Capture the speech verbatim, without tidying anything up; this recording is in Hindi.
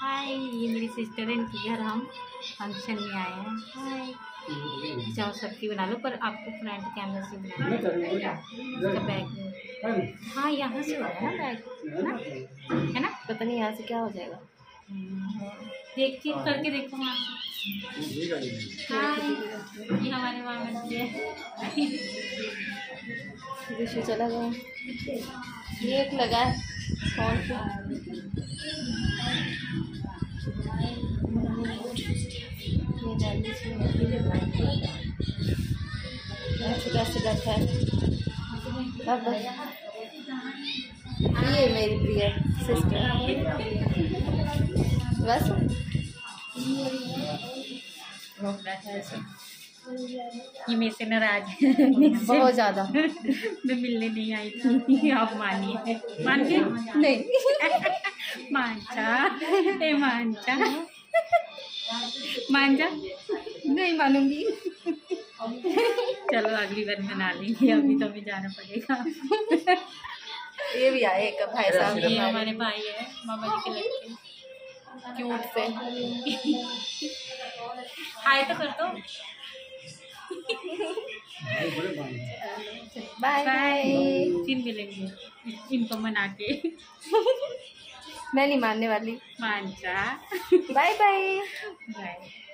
हाय, ये मेरी सिस्टर है, इनके घर हम फंक्शन में आए हैं। हाय, चाहो सबकी बना लो, पर आपको फ्रंट कैमरा से बनाना है बैग। हाँ, यहाँ से होगा ना बैग, है ना? है ना? पता नहीं यहाँ से क्या हो जाएगा। देख चेक करके देखो वहाँ से। हाय, ये हमारे मामा जी है। विशु चला गया। ये एक लगा है फोन पे। ऐसे कैसे बैठा है। अब ये मेरी प्रिय सिस्टर बस ये मेरे से नाराज है बहुत ज़्यादा। मैं मिलने नहीं आई थी, आप मानिए। मान के नहीं मानचा ए मानचा मान जा। नहीं मानूंगी। चलो अगली बार मना लेंगे, अभी तो हमें जाना पड़ेगा। ये भी आए एक भाई साहब। ये हमारे भाई है, मामा जी के लड़के, क्यूट से। हाय तो कर दो। Bye bye. फिर मिलेंगे इनको मना के। मैं नहीं मानने वाली। मानचा बाय बाय। बाय।